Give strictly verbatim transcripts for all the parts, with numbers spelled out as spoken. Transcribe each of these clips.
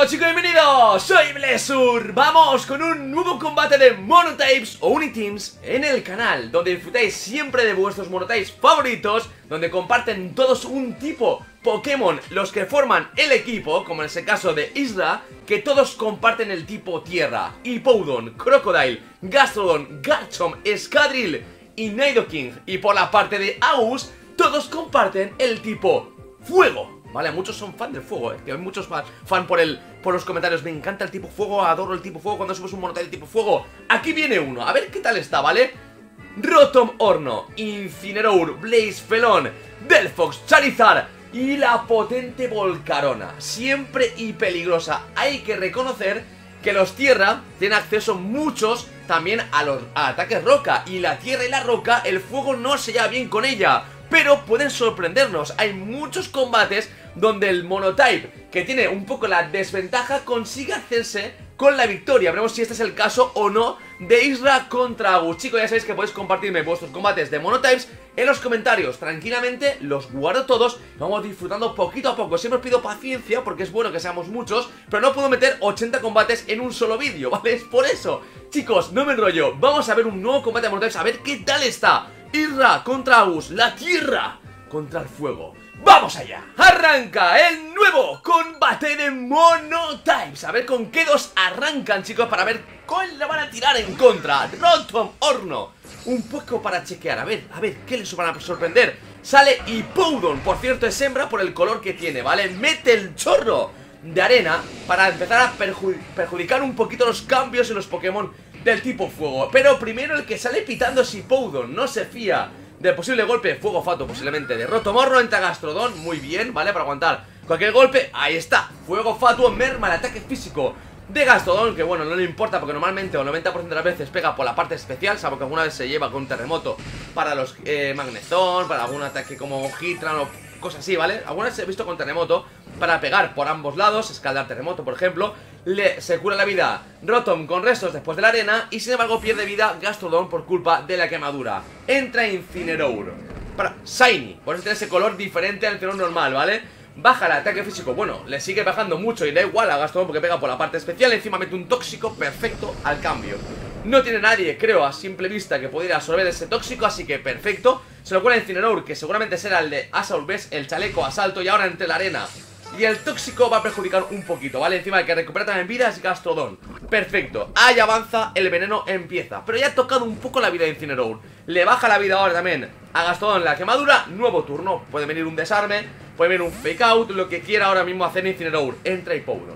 chicos, bienvenidos, soy Blessur. Vamos con un nuevo combate de Monotypes o Uniteams en el canal, donde disfrutáis siempre de vuestros Monotypes favoritos, donde comparten todos un tipo Pokémon, los que forman el equipo, como en ese caso de Isra, que todos comparten el tipo Tierra. Hippowdon, Crocodile, Gastrodon, Garchomp, Excadrill y Nidoking. Y por la parte de Agus, todos comparten el tipo Fuego. Vale, muchos son fan del fuego, eh. Que hay muchos fan, fan por el por los comentarios. Me encanta el tipo fuego, adoro el tipo fuego. Cuando subes un Monotype del tipo fuego. Aquí viene uno, a ver qué tal está, ¿vale? Rotom Orno, Incineroar, Blazifelon, Delphox, Charizard y la potente Volcarona. Siempre y peligrosa. Hay que reconocer que los tierra tienen acceso muchos también a los a ataques roca. Y la tierra y la roca, el fuego no se lleva bien con ella, pero pueden sorprendernos. Hay muchos combates donde el Monotype, que tiene un poco la desventaja, consigue hacerse con la victoria. Veremos si este es el caso o no de Isra contra Agus. Chicos, ya sabéis que podéis compartirme vuestros combates de Monotypes en los comentarios. Tranquilamente los guardo todos. Vamos disfrutando poquito a poco. Siempre os pido paciencia porque es bueno que seamos muchos, pero no puedo meter ochenta combates en un solo vídeo, ¿vale? Es por eso. Chicos, no me enrollo. Vamos a ver un nuevo combate de Monotypes, a ver qué tal está. Isra contra Agus, la tierra contra el fuego. ¡Vamos allá! Arranca el nuevo combate de Monotypes. A ver con qué dos arrancan, chicos, para ver cuál le van a tirar en contra. Rotom Orno. Un poco para chequear, a ver, a ver, ¿qué les van a sorprender? Sale Hippowdon, por cierto es hembra por el color que tiene, ¿vale? Mete el chorro de arena para empezar a perju perjudicar un poquito los cambios en los Pokémon del tipo fuego. Pero primero el que sale pitando es Hippowdon. No se fía del posible golpe de fuego fato, posiblemente de Rotom Orno. Entra Gastrodon, muy bien, ¿vale? Para aguantar cualquier golpe. Ahí está, fuego fatuo, merma el ataque físico de Gastrodon, que bueno, no le importa porque normalmente o el noventa por ciento de las veces pega por la parte especial, salvo que alguna vez se lleva con un terremoto para los eh, Magnezone, para algún ataque como Hitran o cosas así, ¿vale? Algunas he visto con terremoto para pegar por ambos lados, escaldar terremoto, por ejemplo. Le, se cura la vida Rotom con restos después de la arena y sin embargo pierde vida Gastrodon por culpa de la quemadura. Entra Incineroar para Shiny, por eso tiene ese color diferente al color normal, ¿vale? Baja el ataque físico, bueno, le sigue bajando mucho y da igual a Gastrodon porque pega por la parte especial. Encima mete un tóxico perfecto al cambio. No tiene nadie, creo, a simple vista que pudiera absorber ese tóxico, así que perfecto. Se lo cura Incineroar, que seguramente será el de Assault Vest, el chaleco asalto. Y ahora entre la arena y el tóxico va a perjudicar un poquito, ¿vale? Encima el que recupera también vida es Gastrodon. Perfecto, ahí avanza, el veneno empieza. Pero ya ha tocado un poco la vida de Incineroar. Le baja la vida ahora también a Gastrodon la quemadura. Nuevo turno, puede venir un desarme, puede venir un fake out, lo que quiera ahora mismo hacer Incineroar. Entra Hippowdon,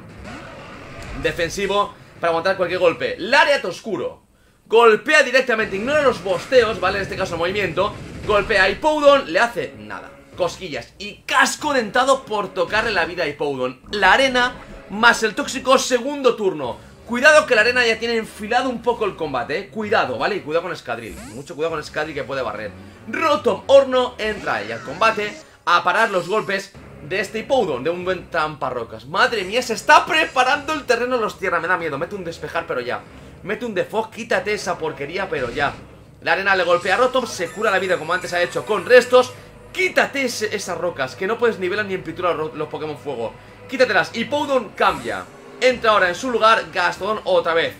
defensivo para aguantar cualquier golpe. Lariat oscuro, golpea directamente, ignora los bosteos, ¿vale? En este caso el movimiento. Golpea a Hippowdon, le hace nada, cosquillas y casco dentado por tocarle la vida a Hippowdon. La arena más el tóxico, segundo turno. Cuidado que la arena ya tiene enfilado un poco el combate, ¿eh? Cuidado, ¿vale? Y cuidado con Excadrill, mucho cuidado con Excadrill que puede barrer. Rotom Orno entra ahí al combate a parar los golpes de este Hippowdon, de un buen tramparrocas. Madre mía, se está preparando el terreno los tierra, me da miedo. Mete un despejar, pero ya. Mete un defog, quítate esa porquería, pero ya. La arena le golpea a Rotom, se cura la vida como antes ha hecho con restos. Quítate ese, esas rocas, que no puedes nivelar ni en pintura los, los Pokémon fuego. Quítatelas, Hippowdon cambia. Entra ahora en su lugar Gastrodon otra vez.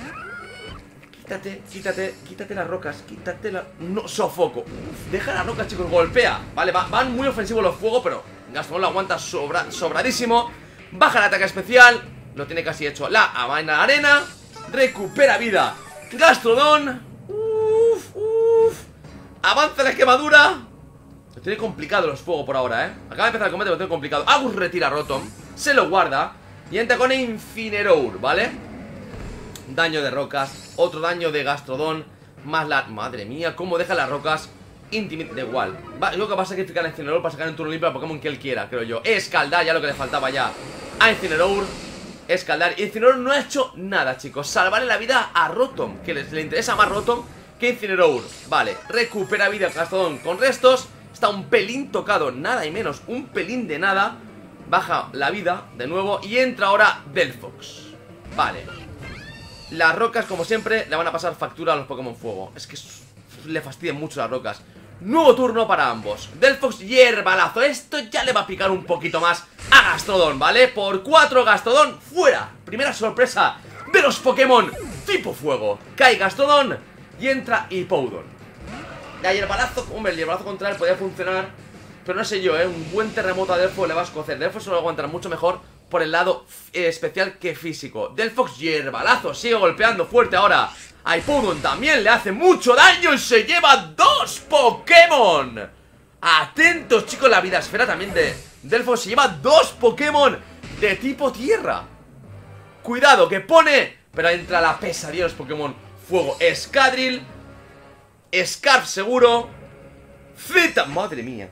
Quítate, quítate, quítate las rocas, quítate la... No, sofoco. Uf, deja las rocas, chicos, golpea. Vale, va, van muy ofensivos los fuegos, pero Gastrodon lo aguanta sobra, sobradísimo. Baja el ataque especial, lo tiene casi hecho. La amaina la arena, recupera vida Gastrodon. Uf, uf. Avanza la quemadura. Lo tiene complicado los fuegos por ahora, ¿eh? Acaba de empezar el combate, lo tiene complicado. Agus retira a Rotom, se lo guarda y entra con Incineroar, ¿vale? Daño de rocas, otro daño de Gastrodon, más la... Madre mía, cómo deja las rocas. Intimid... Da igual, va, lo que va a sacrificar a Incineroar para sacar un turno limpio al Pokémon que él quiera, creo yo. Escaldar, ya lo que le faltaba ya a Incineroar. Escaldar, Incineroar no ha hecho nada, chicos. Salvarle la vida a Rotom, que les, le interesa más Rotom que Incineroar. Vale, recupera vida Gastrodon con restos. Está un pelín tocado, nada y menos, un pelín de nada. Baja la vida de nuevo y entra ahora Delphox. Vale. Las rocas, como siempre, le van a pasar factura a los Pokémon fuego. Es que le fastidian mucho las rocas. Nuevo turno para ambos. Delphox, hierbalazo. Esto ya le va a picar un poquito más a Gastrodon, ¿vale? Por cuatro, Gastrodon fuera. Primera sorpresa de los Pokémon tipo fuego. Cae Gastrodon y entra Hippowdon. Ya, hierbalazo, hombre, el hierbalazo contra él podría funcionar, pero no sé yo, ¿eh? Un buen terremoto a Delphox le va a escocer. Delphox se lo aguantará mucho mejor por el lado eh, especial que físico. Delphox, hierbalazo, sigue golpeando fuerte ahora. A Hippowdon también le hace mucho daño y se lleva dos Pokémon. Atentos, chicos, la vida esfera también de Delphox se lleva dos Pokémon de tipo tierra. Cuidado, que pone, pero entra la pesadilla de los Pokémon fuego. Escadril, Scarf seguro, Z, madre mía,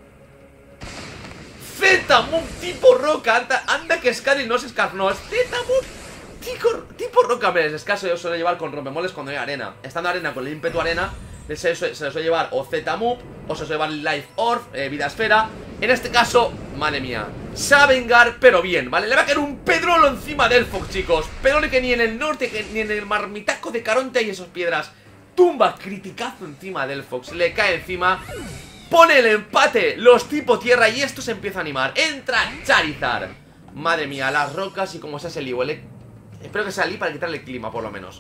Z-Move tipo roca. Anda, anda que Escadril no es Scarf, no, es Z-Move tipo, tipo roca. Me es escaso, yo suelo llevar con rompemoles cuando hay arena. Estando arena con el ímpetu arena, se, se, se lo suele llevar o Z-Move o se lo suele llevar Life Orb, eh, vida esfera. En este caso, madre mía, se va a vengar, pero bien, ¿vale? Le va a caer un pedrolo encima del Delphox, chicos. Pedrolo que ni en el norte, que ni en el marmitaco de Caronte hay esas piedras. Tumba, criticazo encima del Delphox, le cae encima. Pone el empate, los tipo tierra, y esto se empieza a animar. Entra Charizard. Madre mía, las rocas y como sea ese Lee, huele. Espero que sea Lee para quitarle el clima, por lo menos.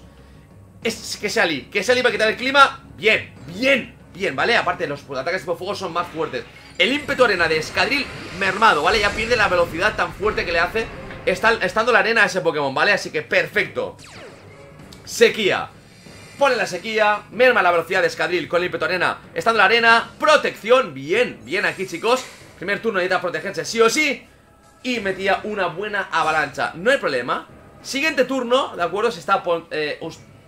Es que sea Lee, que sea Lee para quitar el clima. Bien, bien, bien, ¿vale? Aparte, los ataques tipo fuego son más fuertes. El ímpetu arena de Escadril mermado, ¿vale? Ya pierde la velocidad tan fuerte que le hace estando la arena a ese Pokémon, ¿vale? Así que perfecto. Sequía. Pone la sequía, merma la velocidad de Escadril con el ímpetu arena estando la arena. Protección, bien, bien aquí, chicos. Primer turno necesita protegerse sí o sí. Y metía una buena avalancha, no hay problema. Siguiente turno, ¿de acuerdo? Se está pon eh,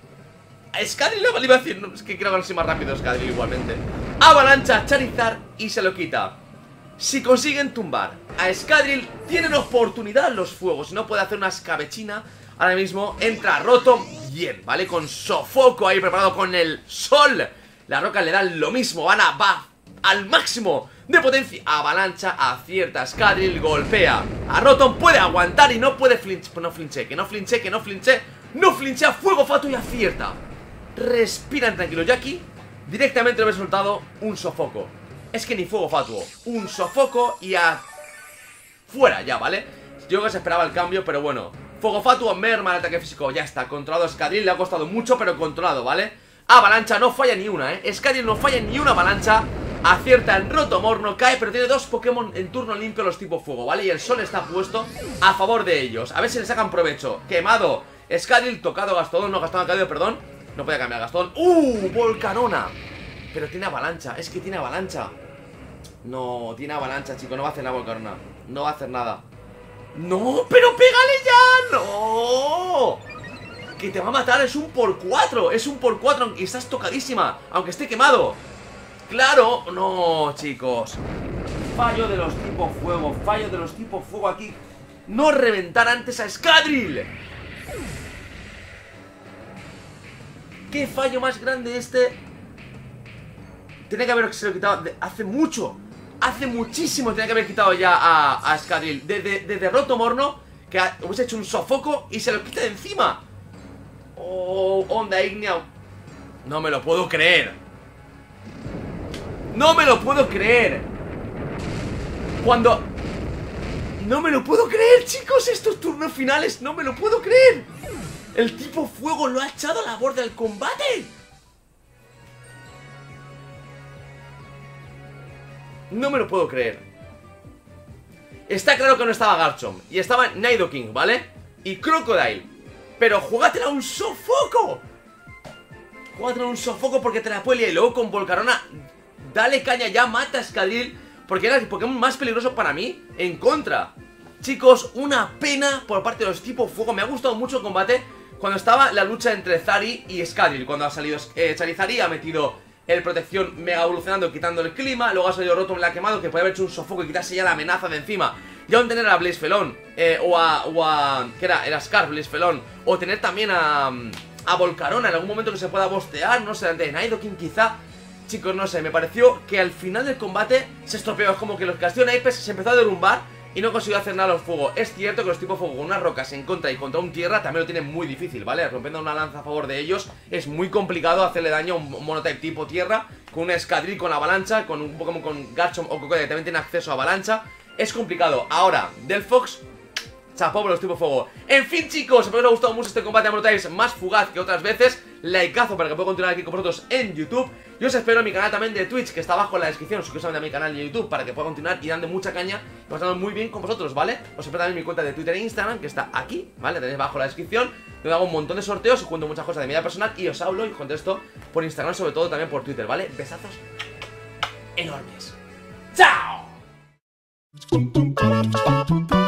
Escadril le iba a decir, no, es que creo que no soy más rápido Escadril igualmente. Avalancha, Charizard y se lo quita. Si consiguen tumbar a Escadril, tienen oportunidad los fuegos. Si no, puede hacer una escabechina. Ahora mismo entra Rotom, bien, ¿vale? Con sofoco ahí preparado con el sol. La roca le da lo mismo, van a va al máximo de potencia. Avalancha, acierta Escadril, golpea a Rotom, puede aguantar y no puede flinch. No flinche, que no flinche, que no flinche. No flinchea, fuego fatuo y acierta. Respiran tranquilos, ya aquí directamente le he soltado un sofoco. Es que ni fuego fatuo, un sofoco y a... fuera ya, ¿vale? Yo creo que se esperaba el cambio, pero bueno. Fuego fatuo, merma el ataque físico, ya está, controlado Escadril, le ha costado mucho, pero controlado, ¿vale? Avalancha, no falla ni una, ¿eh? Escadril no falla ni una avalancha. Acierta en Rotomorno, cae, pero tiene dos Pokémon en turno limpio los tipo fuego, ¿vale? Y el sol está puesto a favor de ellos. A ver si le sacan provecho. Quemado Escadril, tocado Gastrodon, no Gastrodon ha caído, perdón. No podía cambiar Gastrodon. ¡Uh! Volcarona. Pero tiene avalancha, es que tiene avalancha. No, tiene avalancha, chico, no va a hacer nada Volcarona. No va a hacer nada. ¡No! ¡Pero pégale ya! ¡No! Que te va a matar, es un por cuatro. Es un por cuatro y estás tocadísima, aunque esté quemado. ¡Claro! No, chicos. Fallo de los tipo fuego. Fallo de los tipo fuego aquí. No reventar antes a Escadril. ¿Qué fallo más grande este? Tiene que haber se lo quitado de hace mucho. Hace muchísimo tenía que haber quitado ya a, a Escadril. Desde de, de Rotomorno, que ha, hubiese hecho un sofoco y se lo quita de encima. Oh, onda ígnea. No me lo puedo creer. No me lo puedo creer. Cuando... No me lo puedo creer, chicos. Estos turnos finales, no me lo puedo creer. El tipo fuego lo ha echado a la borda del combate. No me lo puedo creer. Está claro que no estaba Garchomp y estaba Nidoking, ¿vale? Y Crocodile. Pero jugátela un sofoco. Jugátela un sofoco porque te la puede liar. Y luego con Volcarona, dale caña ya, mata a Escadril, porque era el Pokémon más peligroso para mí en contra. Chicos, una pena por parte de los tipo fuego. Me ha gustado mucho el combate cuando estaba la lucha entre Zari y Escadril. Cuando ha salido eh, Charizard y ha metido el protección mega evolucionando, quitando el clima. Luego ha salido Rotom, le ha quemado, que puede haber hecho un sofoco y quitarse ya la amenaza de encima. Y aún tener a Blazefelon, eh, o a, o a... ¿qué era? Era Scarf, Blazefelon. O tener también a... a Volcarona en algún momento que se pueda bostear, no sé, ante Nidoking quizá. Chicos, no sé, me pareció que al final del combate se estropeó. Es como que los castillos naipes se empezó a derrumbar y no consiguió hacer nada a los fuegos. Es cierto que los tipos fuego con unas rocas en contra y contra un tierra también lo tienen muy difícil, ¿vale? Rompiendo una lanza a favor de ellos es muy complicado hacerle daño a un monotype tipo tierra con una Escadril, con avalancha, con un Pokémon con Garchomp o Crocodile que también tiene acceso a avalancha. es complicado. Ahora, Del Fox, chapó por los tipos fuego. En fin, chicos, espero que os haya gustado mucho este combate de Monotypes, más fugaz que otras veces. Likeazo para que pueda continuar aquí con vosotros en YouTube. Yo os espero en mi canal también de Twitch, que está abajo en la descripción. Suscríbete a mi canal de YouTube para que pueda continuar y dando mucha caña y pasando muy bien con vosotros, ¿vale? Os espero también en mi cuenta de Twitter e Instagram, que está aquí, ¿vale? Tenéis abajo en la descripción, donde hago un montón de sorteos, os cuento muchas cosas de mi vida personal y os hablo y contesto por Instagram, sobre todo también por Twitter, ¿vale? Besazos enormes. ¡Chao!